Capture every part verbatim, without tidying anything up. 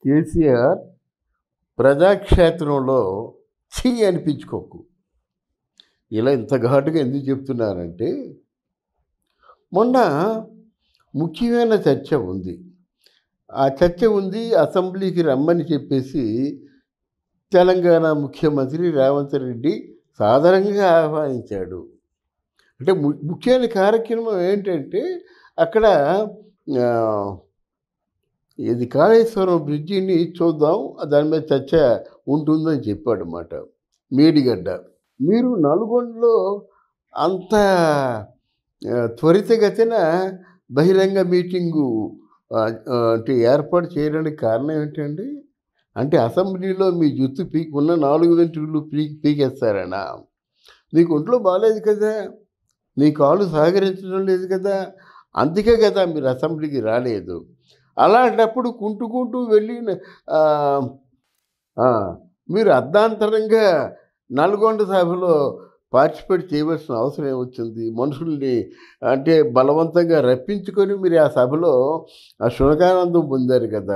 కేసీఆర్ ప్రజాక్షేత్రంలో ఛీ అనిపించుకోకు. ఇలా ఇంత ఘాటుగా ఎందుకు చెప్తున్నానంటే, మొన్న ముఖ్యమైన చర్చ ఉంది. ఆ చర్చ ఉంది, అసెంబ్లీకి రమ్మని చెప్పేసి తెలంగాణ ముఖ్యమంత్రి రేవంత్ రెడ్డి సాదరంగా ఆహ్వానించాడు. అంటే ము ముఖ్యమైన కార్యక్రమం ఏంటంటే, అక్కడ ఆహ్, ఇది కాళేశ్వరం బ్రిడ్జిని చూద్దాం, దాని మీద చర్చ ఉంటుందని చెప్పాడన్నమాట. మేడిగడ్డ. మీరు నల్గొండలో అంత ఆహ్, త్వరితగతిన బహిరంగ మీటింగు ఆహ్, ఆహ్, అంటే ఏర్పాటు చేయడానికి కారణం ఏంటండి? అంటే అసెంబ్లీలో మీ జుత్తు పీకి ఉన్న నాలుగు వెంట్రుకలు పీకి పీకేస్తారనా? మీకు ఒంట్లో బాలేదు కదా! మీ కాళ్ళు సహకరించడం లేదు కదా! అందుకే కదా మీరు అసెంబ్లీకి రాలేదు. అలాంటప్పుడు కుంటుకుంటూ వెళ్ళి ఆహ్, ఆ! మీరు అర్ధాంతరంగా నల్గొండ సభలో పార్టిసిపేట్ చేయవలసిన అవసరం ఏమొచ్చింది? మనుషుల్ని అంటే బలవంతంగా రప్పించుకొని మీరు ఆ సభలో ఆ శునకానందం పొందారు కదా!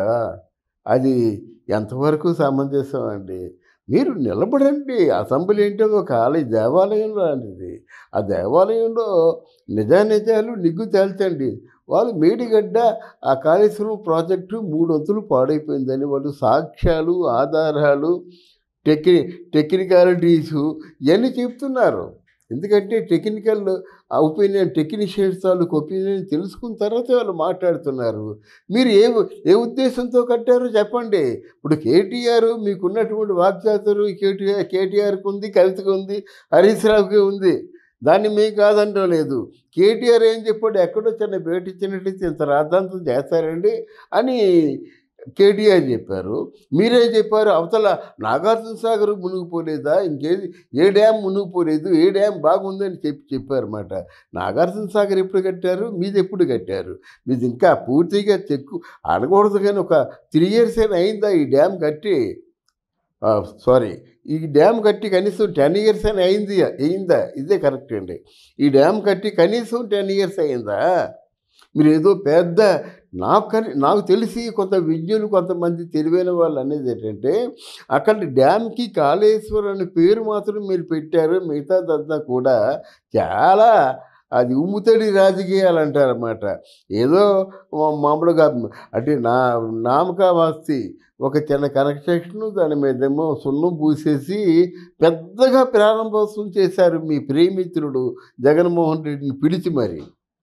అది ఎంతవరకు సమంజసం అండి? మీరు నిలబడండి. అసెంబ్లీ అంటే ఒక ఆలయ దేవాలయం లాంటిది. ఆ దేవాలయంలో నిజానిజాలు నిగ్గు తేల్చండి. వాళ్ళు మేడిగడ్డ ఆ కాళేశ్వరం ప్రాజెక్టు మూడొంతులు పాడైపోయిందని వాళ్ళు సాక్ష్యాలు, ఆధారాలు, టెక్ని టెక్నికాలిటీసు ఇయన్నీ చెప్తున్నారు. ఎందుకంటే టెక్నికల్ ఒపీనియన్ టెక్నీషియన్స్ తాలూకు ఒపీనియన్ తెలుసుకున్న తర్వాతే వాళ్ళు మాట్లాడుతున్నారు. మీరు ఏ ఏ ఉద్దేశంతో కట్టారో చెప్పండి. ఇప్పుడు కేటీఆర్ మీకున్నటువంటి వాక్చాతుర్యం కేటీఆర్ కేటీఆర్‌కి ఉంది, కవితకు ఉంది, హరీష్ రావుకి ఉంది. దాన్ని మేము కాదంటం లేదు. కేటీఆర్ ఏం చెప్పాడు? ఎక్కడో చిన్న బేటిచ్చినట్టయితే ఇంత రాద్ధాంతం చేస్తారండి అని కేటీఆర్ చెప్పారు. మీరేం చెప్పారు? అవతల నాగార్జున సాగర్ మునిగిపోలేదా? ఇంకేది ఏ డ్యామ్ మునిగిపోలేదు, ఏ డ్యామ్ బాగుందని చెప్పి చెప్పారన్నమాట. నాగార్జున సాగర్ ఎప్పుడు కట్టారు? మీది ఎప్పుడు కట్టారు? మీది ఇంకా పూర్తిగా చెక్కు అనకూడదు కానీ ఒక త్రీ ఇయర్స్ అయినా అయిందా ఈ డ్యామ్ కట్టి? ఆహ్, సారీ. ఈ డ్యామ్ కట్టి కనీసం టెన్ ఇయర్స్ అయినా అయింది అయిందా? ఇదే కరెక్ట్ అండి. ఈ డ్యామ్ కట్టి కనీసం టెన్ ఇయర్స్ అయిందా? మీరేదో పెద్ద నాకు కని నాకు తెలిసి కొంత విజ్ఞులు కొంతమంది తెలివైన వాళ్ళు అనేది ఏంటంటే, అక్కడ డ్యామ్‌కి కాళేశ్వరం అనే పేరు మాత్రం మీరు పెట్టారు. మిగతాదంతా కూడా చాలా అది ఉమ్ముతడి రాజకీయాలంటారన్నమాట. ఏదో మ మామూలుగా అంటే నా నామకావాస్తి ఒక చిన్న కన్‌స్ట్రక్షను దాని మీదేమో సున్నం పూసేసి పెద్దగా ప్రారంభోత్సవం చేశారు మీ ప్రియమిత్రుడు జగన్మోహన్ రెడ్డిని పిలిచి మరి.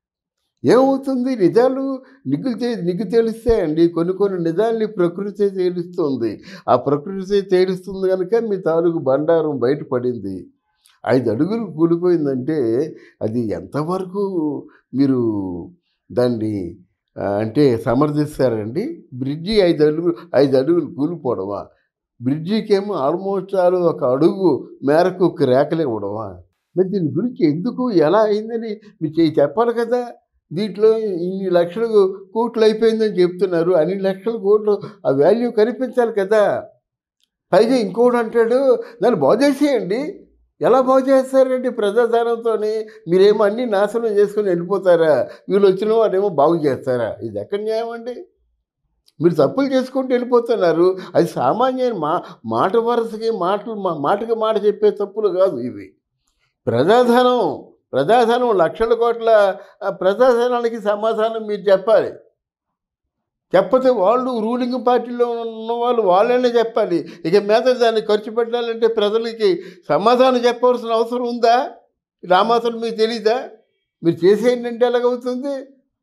ఏమవుతుంది? నిజాలు నిగ్గు తె నిగ్గు తేలుస్తాయండి. కొన్ని కొన్ని నిజాల్ని ప్రకృతే తేలుస్తుంది. ఆ ప్రకృతే తేలుస్తుంది గనుక మీ తాలూకు బండారం బయటపడింది. ఐదు అడుగులు కూలిపోయిందంటే అది ఎంతవరకు మీరు దాన్ని ఆహ్, అంటే సమర్థిస్తారండి? బ్రిడ్జి ఐదు అడుగులు ఐదు అడుగులు కూలిపోవడమా? బ్రిడ్జికేమో ఆల్మోస్ట్ ఆల్ ఒక అడుగు మేరకు క్రాకులు ఇవ్వడమా? మరి దీని గురించి ఎందుకు, ఎలా అయిందని మీరు చె చెప్పాలి కదా! దీంట్లో ఇన్ని లక్షలు కోట్లు అయిపోయిందని చెప్తున్నారు. అన్ని లక్షల కోట్లు ఆ వాల్యూ కనిపించాలి కదా! పైగా ఇంకోడు అంటాడు దాన్ని బాగు చేసేయండి. ఎలా బాగు చేస్తారండి ప్రజాధనంతోని? మీరేమో అన్నీ నాశనం చేసుకొని వెళ్ళిపోతారా? వీళ్ళొచ్చిన వారేమో బాగు చేస్తారా? ఇది ఎక్కడ న్యాయం అండి? మీరు తప్పులు చేసుకుంటూ వెళ్ళిపోతున్నారు. అది సామాన్యమైన మా మాట వరుసకి మాటలు మా మాటకి మాట చెప్పే తప్పులు కాదు ఇవి. ప్రజాధనం, ప్రజాధనం లక్షల కోట్ల ఆహ్, ప్రజాధనానికి సమాధానం మీరు చెప్పాలి. చెప్పతే వాళ్ళు రూలింగ్ పార్టీలో ఉన్నవాళ్ళు వాళ్ళనే చెప్పాలి. ఇక మీదట దాన్ని ఖర్చు పెట్టాలంటే ప్రజలకి సమాధానం చెప్పవలసిన అవసరం ఉందా? ఆ మాత్రం మీకు తెలీదా? మీరు చేసేయండి అంటే ఎలాగవుతుంది?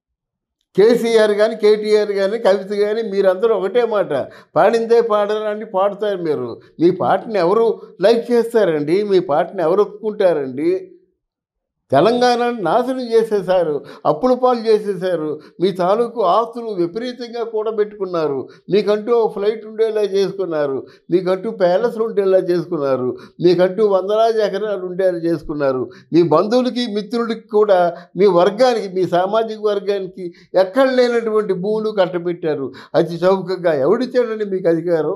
కేసీఆర్ గాని, కేటీఆర్ గాని, కవిత గాని మీరందరూ ఒకటే మాట. పాడిందే పాడరండి పాడుతారు మీరు. మీ పాటని ఎవరు లైక్ చేస్తారండి? మీ పాటని ఎవరు ఒప్పుకుంటారండి? తెలంగాణని నాశనం చేసేశారు. అప్పుల పాలు చేసేశారు. మీ తాలూకు ఆస్తులు విపరీతంగా కూడబెట్టుకున్నారు. మీకంటూ ఓ ఫ్లైట్ ఉండేలా చేసుకున్నారు. మీకంటూ ప్యాలెస్‌లు ఉండేలా చేసుకున్నారు. మీకంటూ వందలాది ఎకరాలు ఉండేలా చేసుకున్నారు. మీ బంధువులకి, మిత్రులకి కూడా మీ వర్గానికి, మీ సామాజిక వర్గానికి ఎక్కడ లేనటువంటి భూములు కట్టబెట్టారు. అతి చౌకగా. ఎవడిచ్చాడండి మీకు అధికారం?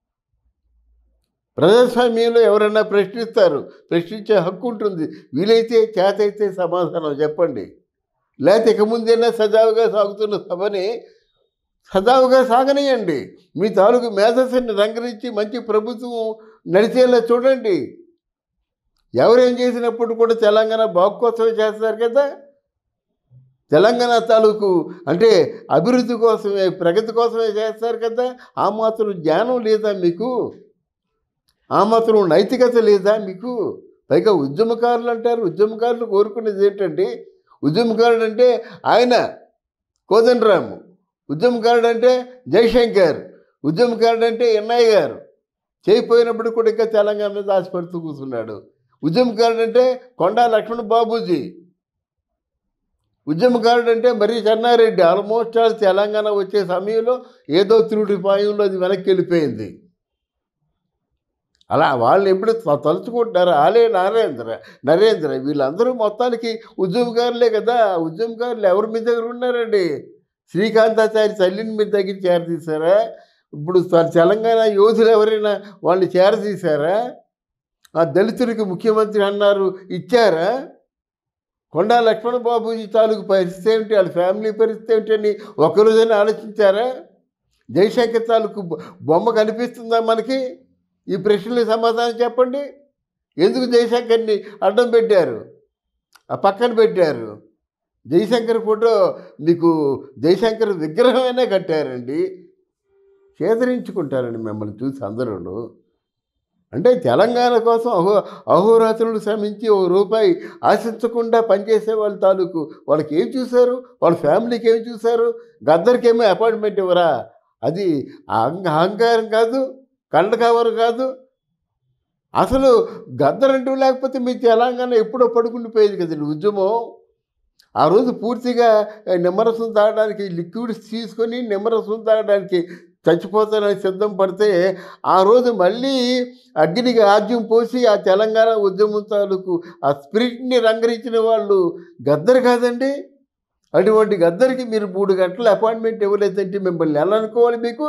ప్రజాస్వామ్యంలో ఎవరన్నా ప్రశ్నిస్తారు. ప్రశ్నించే హక్కు ఉంటుంది. వీలైతే చేతైతే సమాధానం చెప్పండి. లేతే ఇక ముందైనా సజావుగా సాగుతున్న సభని సజావుగా సాగనీయండి. మీ తాలూకు మేధస్సుని రంగరించి మంచి ప్రభుత్వం నడిచేలా చూడండి. ఎవరేం చేసినప్పుడు కూడా తెలంగాణ బాగు కోసమే చేస్తారు కదా. తెలంగాణ తాలూకు అంటే అభివృద్ధి కోసమే, ప్రగతి కోసమే చేస్తారు కదా. ఆ మాత్రం జ్ఞానం లేదా మీకు? ఆ మాత్రం నైతికత లేదా మీకు? పైగా ఉద్యమకారులు అంటారు. ఉద్యమకారులు కోరుకునేది ఏంటండి? ఉద్యమకారుడు అంటే ఆయన కోదండరాము, ఉద్యమకారుడు అంటే జయశంకర్, ఉద్యమకారుడు అంటే ఎన్ఐ గారు. చేయిపోయినప్పుడు కూడా ఇంకా తెలంగాణ మీద ఆశపడుతూ కూర్చున్నాడు. ఉద్యమకారుడు అంటే కొండా లక్ష్మణ బాబూజీ, ఉద్యమకారుడు అంటే మర్రి చెన్నారెడ్డి. ఆల్మోస్ట్ ఆల్ తెలంగాణ వచ్చే సమయంలో ఏదో తిరుడి పాయంలో అది వెనక్కి వెళ్ళిపోయింది. అలా వాళ్ళని ఎప్పుడు తలుచుకుంటున్నారు. ఆలే నరేంద్ర నరేంద్ర వీళ్ళందరూ మొత్తానికి ఉద్యమకారులే కదా. ఉద్యమకారులు ఎవరి మీ దగ్గర ఉన్నారండి? శ్రీకాంతాచారి తల్లిని మీరు దగ్గర చేరదీశారా? ఇప్పుడు తెలంగాణ యోధులు ఎవరైనా వాళ్ళని చేరదీశారా? ఆ దళితుడికి ముఖ్యమంత్రి అన్నారు, ఇచ్చారా? కొండా లక్ష్మణ బాబూజీ తాలూకు పరిస్థితి ఏమిటి, వాళ్ళ ఫ్యామిలీ పరిస్థితి ఏమిటని ఒకరోజైనా ఆలోచించారా? జయశంకర్ తాలూకు బొమ్మ కనిపిస్తుందా మనకి? ఈ ప్రశ్నలకు సమాధానం చెప్పండి. ఎందుకు జయశంకర్ని అడ్డం పెట్టారు, ఆ పక్కన పెట్టారు? జయశంకర్ ఫోటో మీకు జయశంకర్ విగ్రహమైనా కట్టారండి. చేదరించుకుంటారండి మిమ్మల్ని చూసి అందరూ. అంటే తెలంగాణ కోసం అహో అహోరాత్రులు శ్రమించి ఓ రూపాయి ఆశించకుండా పనిచేసే వాళ్ళ తాలూకు వాళ్ళకి ఏం చూశారు? వాళ్ళ ఫ్యామిలీకి ఏం చూశారు? గద్దరికి ఏమో అపాయింట్మెంట్ ఇవ్వరా? అది అహంకారం కాదు, కండకవరు కాదు. అసలు గద్దరంటూ లేకపోతే మీ తెలంగాణ ఎప్పుడో పడుకుండిపోయేది కదండి ఉద్యమం. ఆ రోజు పూర్తిగా నిమ్మరసం తాగడానికి లిక్విడ్స్ తీసుకొని నిమ్మరసం తాగడానికి చచ్చిపోతానని సిద్ధం పడితే ఆ రోజు మళ్ళీ అగ్నికి ఆజ్యం పోసి ఆ తెలంగాణ ఉద్యమం తాలూకు ఆ స్పిరిట్ని రంగరించిన వాళ్ళు గద్దరు కాదండి. అటువంటి గద్దరికి మీరు మూడు గంటల అపాయింట్మెంట్ ఇవ్వలేదంటే మిమ్మల్ని ఎలా అనుకోవాలి? మీకు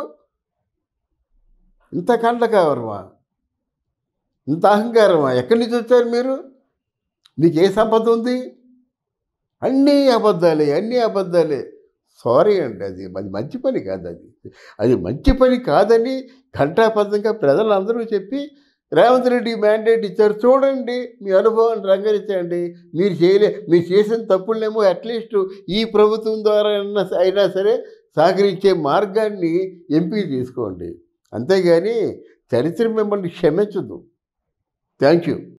ఇంత కండకవరమా, ఇంత అహంకారమా? ఎక్కడి నుంచి వచ్చారు మీరు? మీకు ఏ సంపద ఉంది? అన్నీ అబద్ధాలే, అన్నీ అబద్ధాలే. సారీ అండి, అది అది మంచి పని కాదు. అది అది మంచి పని కాదని ఘంటాపథంగా ప్రజలందరూ చెప్పి రేవంత్ రెడ్డి మ్యాండేట్ ఇచ్చారు. చూడండి, మీ అనుభవాన్ని రంగరించండి. మీరు చేయలే మీరు చేసిన తప్పులనేమో అట్లీస్ట్ ఈ ప్రభుత్వం ద్వారా అయినా అయినా సరే సహకరించే మార్గాన్ని ఎంపిక చేసుకోండి. అంతేగాని చరిత్ర మిమ్మల్ని క్షమించదు. Thank you.